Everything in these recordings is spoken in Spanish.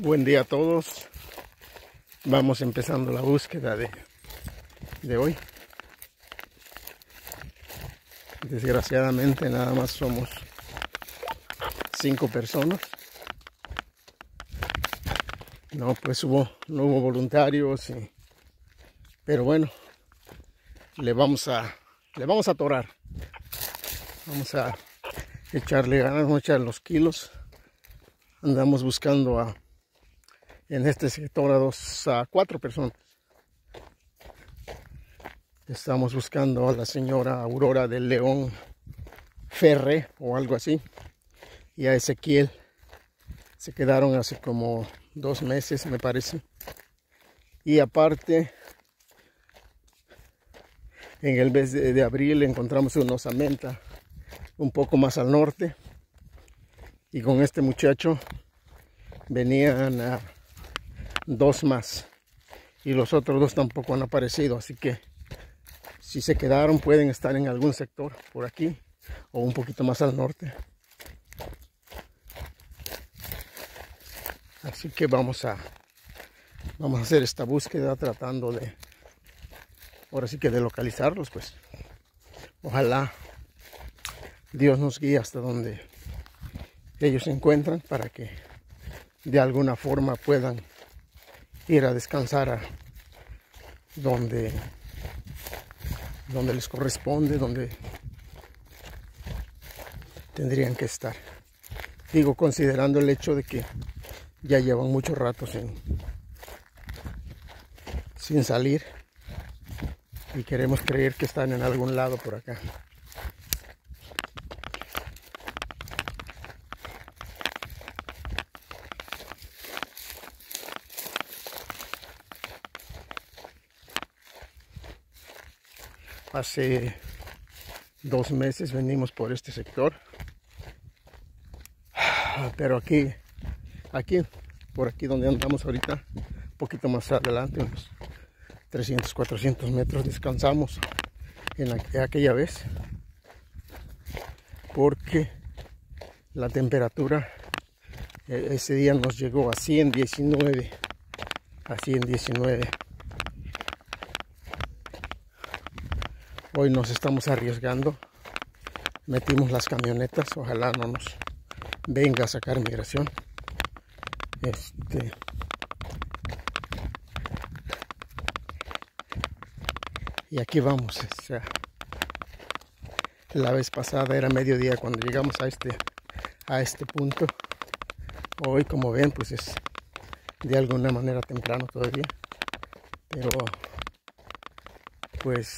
Buen día a todos. Vamos empezando la búsqueda de hoy. Desgraciadamente nada más somos 5 personas. No, pues no hubo voluntarios, pero bueno, le vamos a atorar. Vamos a echarle ganas, vamos a echar los kilos. Andamos buscando en este sector a 4 personas. Estamos buscando a la señora Aurora del León Ferre o algo así, y a Ezequiel. Se quedaron hace como 2 meses, me parece. Y aparte, en el mes de abril encontramos una osamenta un poco más al norte, y con este muchacho venían 2 más, y los otros 2 tampoco han aparecido, así que si se quedaron pueden estar en algún sector por aquí o un poquito más al norte. Así que vamos a hacer esta búsqueda tratando ahora sí que de localizarlos. Pues ojalá Dios nos guíe hasta donde ellos se encuentran, para que de alguna forma puedan ir a descansar a donde les corresponde, donde tendrían que estar. Digo, considerando el hecho de que ya llevan mucho rato sin salir, y queremos creer que están en algún lado por acá. Hace 2 meses venimos por este sector, pero por aquí donde andamos ahorita, un poquito más adelante, unos 300, 400 metros, descansamos en aquella vez, porque la temperatura ese día nos llegó a 119, Hoy nos estamos arriesgando, metimos las camionetas, ojalá no nos venga a sacar migración. Y aquí vamos. O sea, la vez pasada era mediodía cuando llegamos a este punto. Hoy, como ven, pues es de alguna manera temprano todavía, pero pues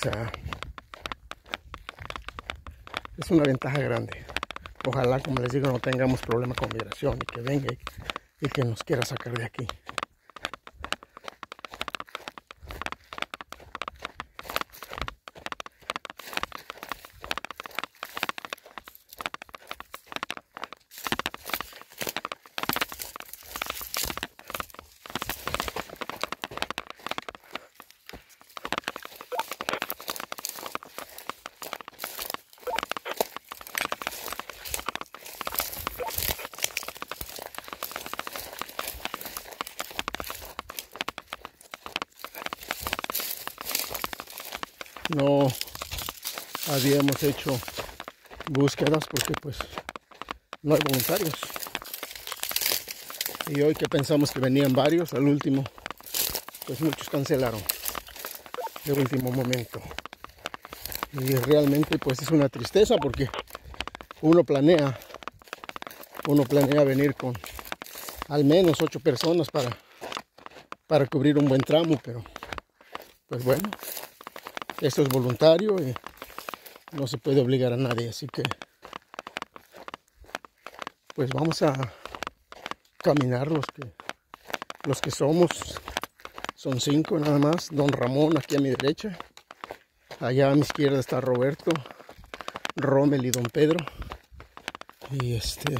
es una ventaja grande. Ojalá, como les digo, no tengamos problema con migración y que venga y que nos quiera sacar de aquí. No habíamos hecho búsquedas porque pues no hay voluntarios, y hoy que pensamos que venían varios, al último pues muchos cancelaron de último momento, y realmente pues es una tristeza, porque uno planea venir con al menos 8 personas para cubrir un buen tramo, pero pues bueno, esto es voluntario y no se puede obligar a nadie, así que pues vamos a caminar los que somos. Son 5 nada más. Don Ramón aquí a mi derecha, allá a mi izquierda está Roberto, Rommel y Don Pedro, y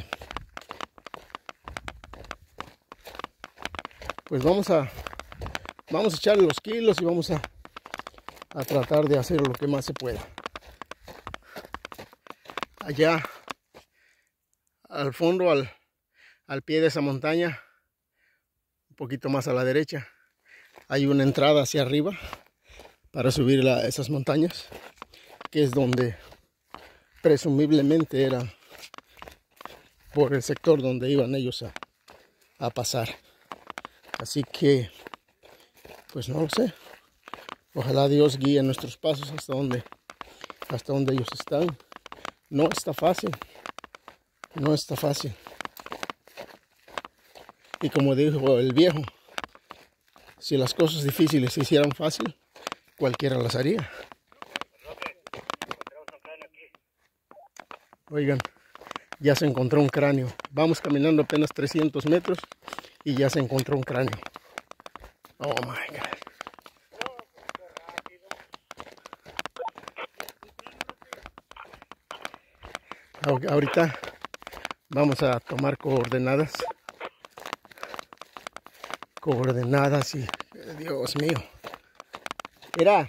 pues vamos a echarle los kilos y vamos a tratar de hacer lo que más se pueda. Allá al fondo, al pie de esa montaña, un poquito más a la derecha, hay una entrada hacia arriba para subir esas montañas, que es donde presumiblemente era por el sector donde iban ellos a pasar. Así que, pues no lo sé. Ojalá Dios guíe nuestros pasos hasta donde ellos están. No está fácil. No está fácil. Y como dijo el viejo, si las cosas difíciles se hicieran fácil, cualquiera las haría. Oigan, ya se encontró un cráneo. Vamos caminando apenas 300 metros y ya se encontró un cráneo. Oh my God. Ahorita vamos a tomar coordenadas. Coordenadas y... Dios mío. Mira.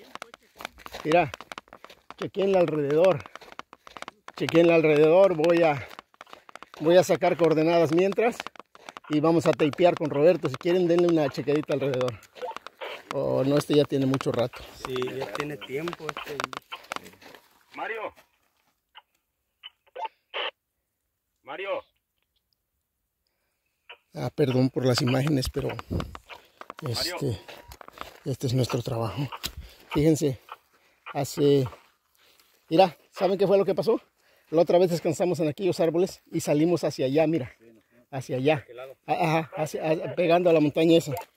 Chequenle alrededor. Voy a sacar coordenadas mientras. Y vamos a tapear con Roberto. Si quieren, denle una chequadita alrededor. Oh, no, este ya tiene mucho rato. Sí, ya tiene tiempo. Mario. Perdón por las imágenes, pero este es nuestro trabajo. Fíjense, mira, ¿saben qué fue lo que pasó? La otra vez descansamos en aquellos árboles y salimos hacia allá, mira, hacia allá. Ajá, pegando a la montaña esa.